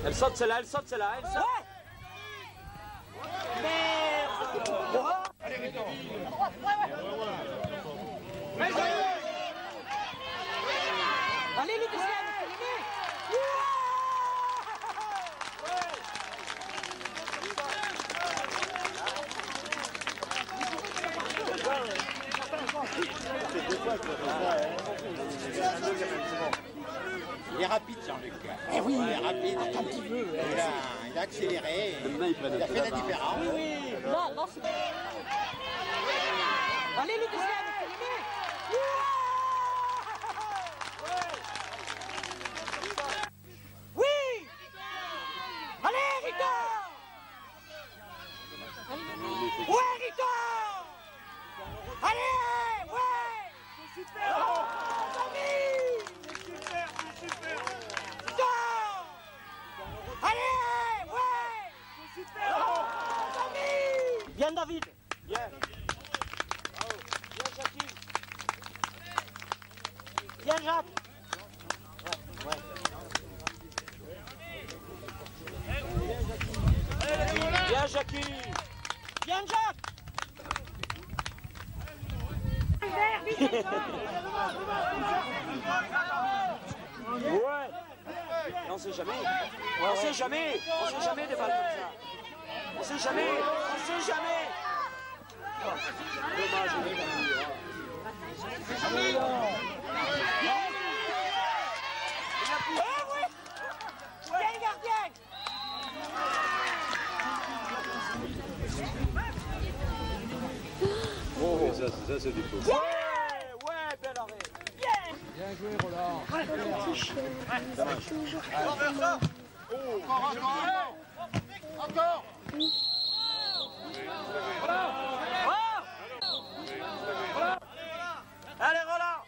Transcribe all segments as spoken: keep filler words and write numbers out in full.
Elle saute celle-là, elle saute celle-là, elle saute. Ouais. Merde. Allez, Rideau. Allez, le deuxième, il est rapide, Jean-Luc. Eh oui, il est rapide. Attends un petit peu. Il a, il a accéléré. Il a fait la différence. Oui, oui. Non, non, c'est... Allez, le deuxième, oui. Allez, Rita. Ouais, Rita. Allez, ouais. C'est super. Oh, c'est super, c'est super. Rita. Allez, ouais. C'est super. Oh, viens, David. Bien. Bravo. Bien, Jackie. Viens, Jacques. Ouais, ouais. Bien, Jackie. Viens, Jacques. Ouais. On sait jamais. On sait jamais. On sait jamais des balles comme ça. On sait jamais. On sait jamais. Dommage. Oh oui. Viens, le gardien. Oh, ça, ça c'est du coup. Ouais, ouais, bel arrêt. Bien. Bien joué, Roland. Encore, encore. Encore. Allez, Roland.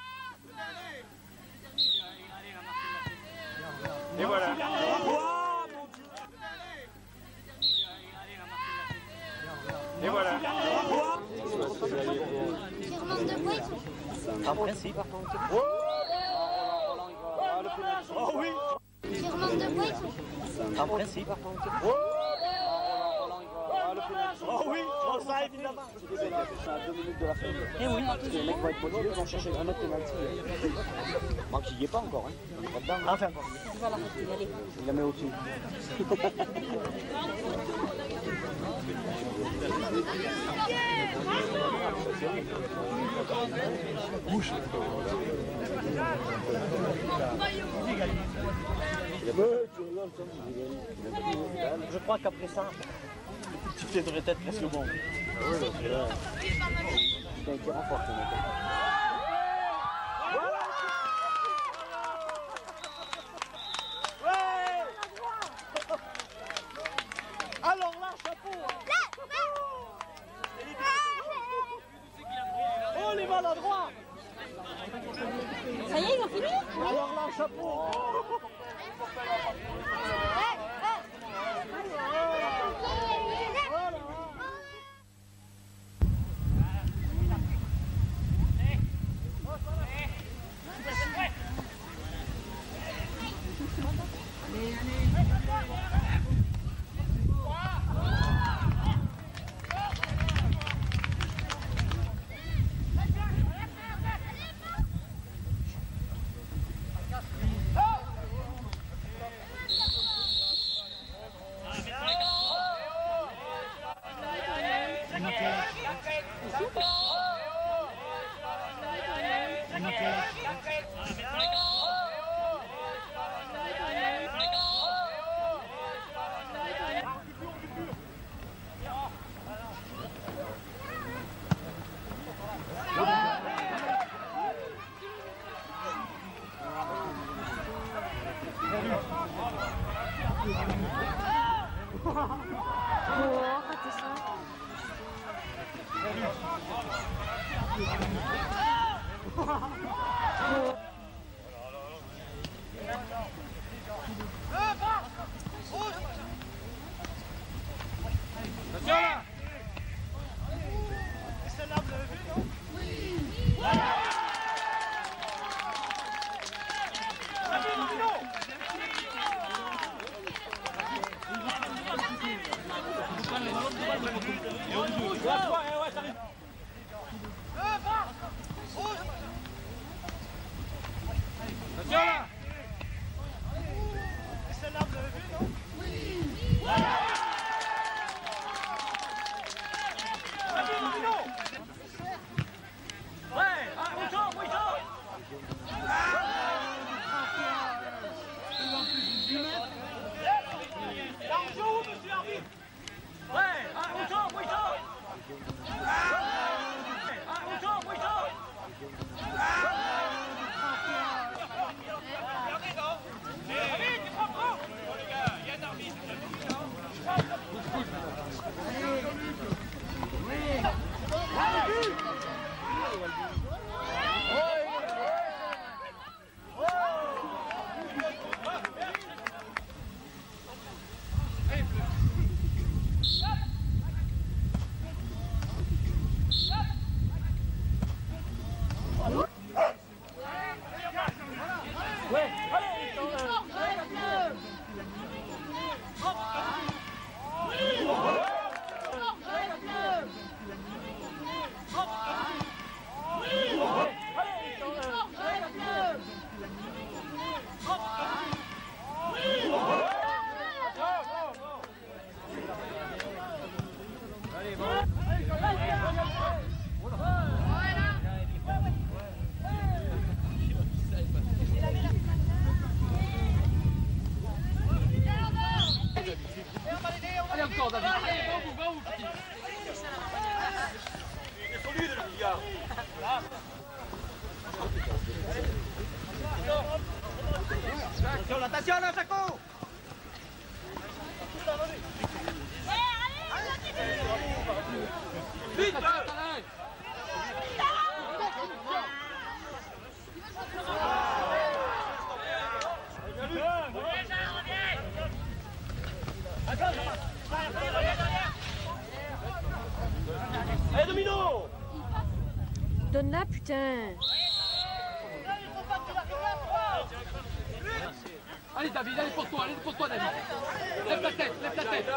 Et voilà. Oh, mon Dieu. Et voilà. Tu remontes de points. Ah bon, merci, par contre. Oh oui. Tu remontes de points. Ah bon, merci, par contre. Oh oui, oh ça évidemment. À deux minutes de la fin. Eh oui, Les mecs vont être motivés, ils vont chercher un autre penalty. Moi qui y est pas encore, hein. Pas dedans. enfin bon. Tu vas l'arrêter, allez. Il la met au-dessus. Bouche. Je crois qu'après ça, tu te devrais être presque bon. C'est un qui renforce le mec. Alors là, chapeau. Oh, les maladroits. Ça y est, ils ont fini. Alors là, chapeau. Attention là, Jaco. Vite, allez, Domino! Donne-la, putain! Allez, David, allez pour toi, allez pour toi, David! Lève ta tête, lève ta tête!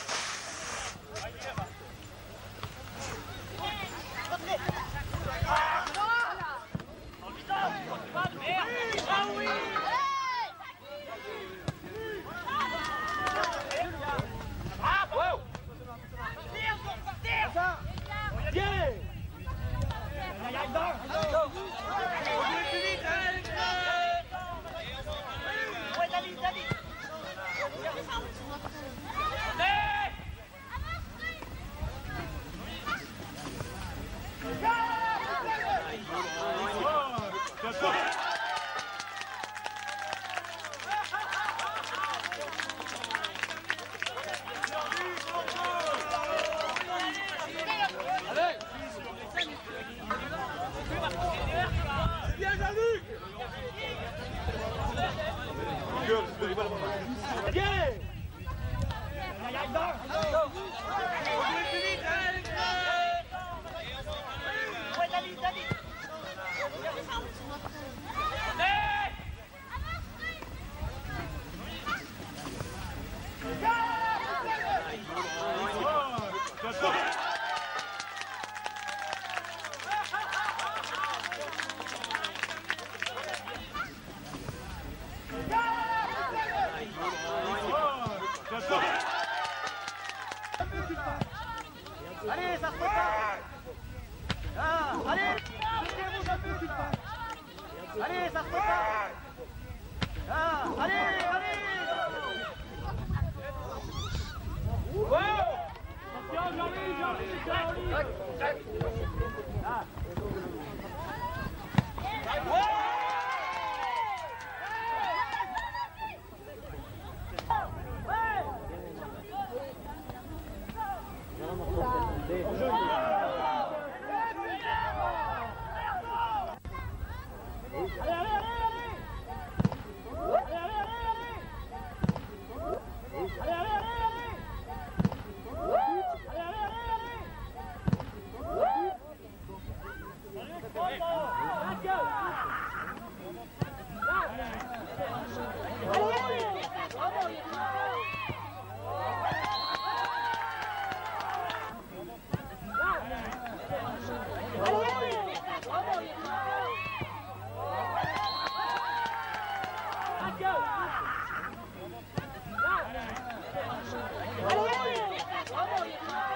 Allez, ça se fait pas. Ah, allez, bougez-vous un peu, allez, ça se fait pas. Ah, allez, allez. Wow. Attention, Jean-Louis, Jean-Louis, Jean-Louis. Ah. Allez, allez, allez.